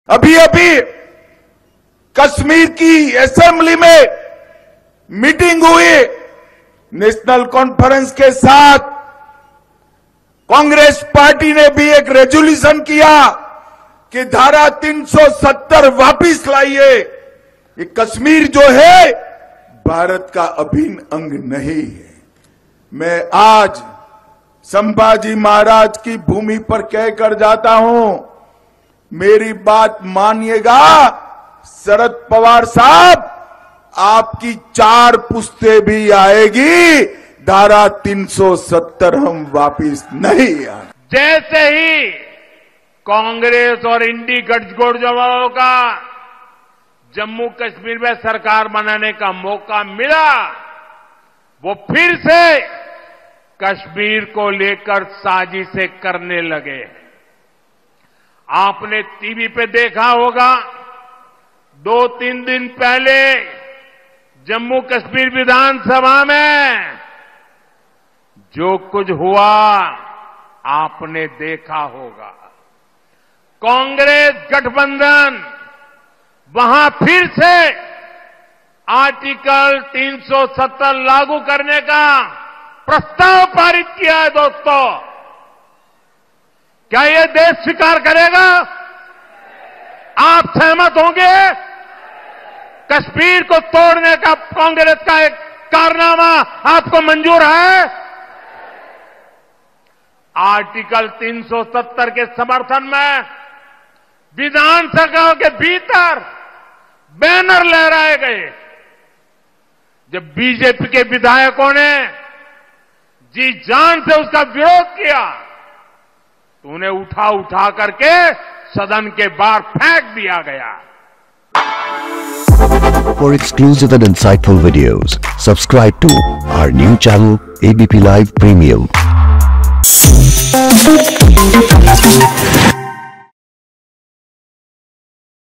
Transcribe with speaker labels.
Speaker 1: अभी अभी कश्मीर की असेंबली में मीटिंग हुई। नेशनल कॉन्फ्रेंस के साथ कांग्रेस पार्टी ने भी एक रेजोल्यूशन किया कि धारा 370 वापिस लाइए। ये कश्मीर जो है भारत का अभिन्न अंग नहीं है। मैं आज संभाजी महाराज की भूमि पर कहकर जाता हूं, मेरी बात मानिएगा शरद पवार साहब, आपकी 4 पुश्ते भी आएगी, धारा 370 हम वापिस नहीं आए।
Speaker 2: जैसे ही कांग्रेस और इंडी गठजोड़ का जम्मू कश्मीर में सरकार बनाने का मौका मिला, वो फिर से कश्मीर को लेकर साजिशें करने लगे। आपने टीवी पे देखा होगा, 2-3 दिन पहले जम्मू कश्मीर विधानसभा में जो कुछ हुआ आपने देखा होगा। कांग्रेस गठबंधन वहां फिर से आर्टिकल 370 लागू करने का प्रस्ताव पारित किया है। दोस्तों, क्या यह देश स्वीकार करेगा? आप सहमत होंगे? कश्मीर को तोड़ने का कांग्रेस का एक कारनामा आपको मंजूर है? आर्टिकल 370 के समर्थन में विधानसभा के भीतर बैनर लहराए गए। जब बीजेपी के विधायकों ने जी जान से उसका विरोध किया तो उन्हें उठा करके सदन के बाहर फेंक दिया गया।
Speaker 3: For exclusive and insightful videos, subscribe to our new channel ABP Live Premium.